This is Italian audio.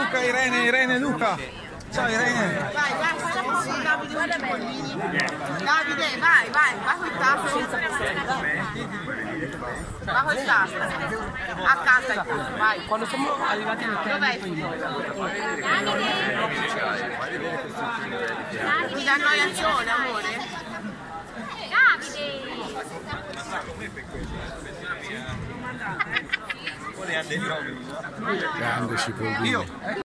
Luca, Irene, Luca. Ciao Irene. Vai, facciamo così, Davide, guarda Pollini. Davide, vai col tasto. Va col tasto. Accanto al tasto, vai. Quando siamo arrivati al Dov'è il figlio? Ti dà noiazione, amore? Grande Cipollini.